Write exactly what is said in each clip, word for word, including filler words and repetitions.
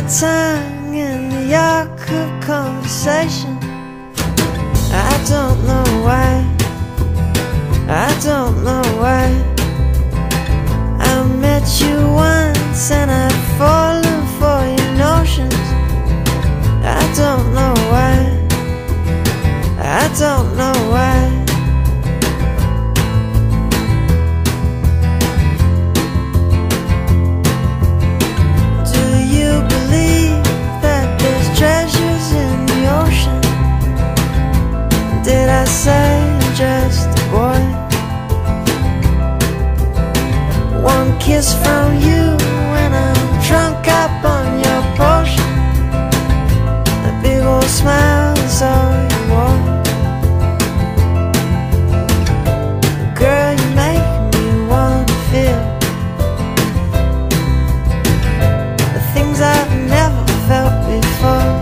my tongue in the yoke of conversation. I don't know why, I don't know why. I met you once and I'd fallen for your notions. I don't know why, I don't know why. Do you believe that there's treasures in the ocean? Did I say I'm just a boy? One kiss from you when I'm drunk up on your potion. A big old smile is all you want. Girl, you make me wanna feel the things I've never felt before.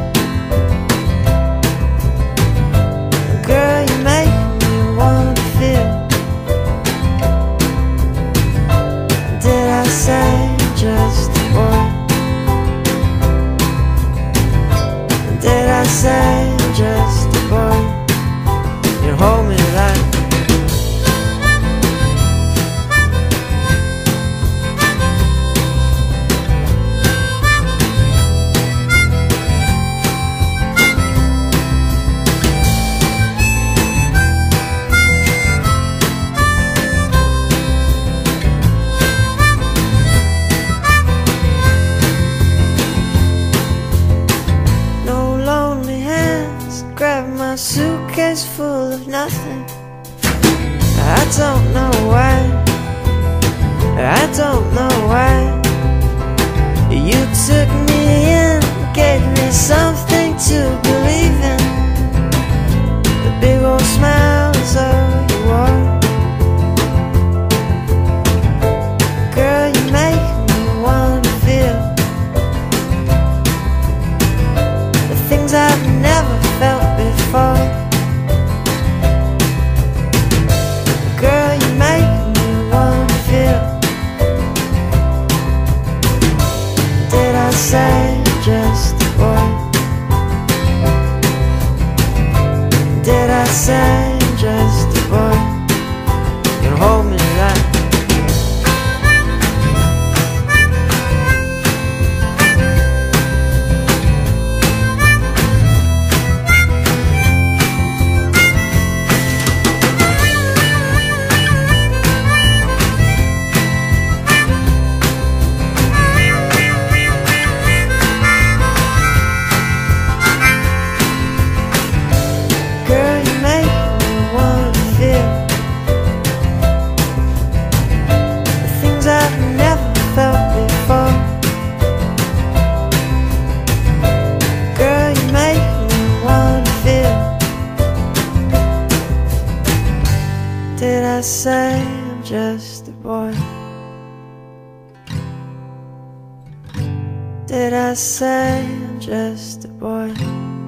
Girl, you make me wanna feel. Did I say just a boy? Did I say just a boy? You hold me like my suitcase full of nothing. I don't know why, I don't know why. You took me in, gave me something to believe in. The big old smile is all you are. Girl, you make me wanna feel the things I've never felt before. Girl, you make me wanna feel. Did I say just a boy? Did I say just a boy? You hold me like did I say I'm just a boy? Did I say I'm just a boy?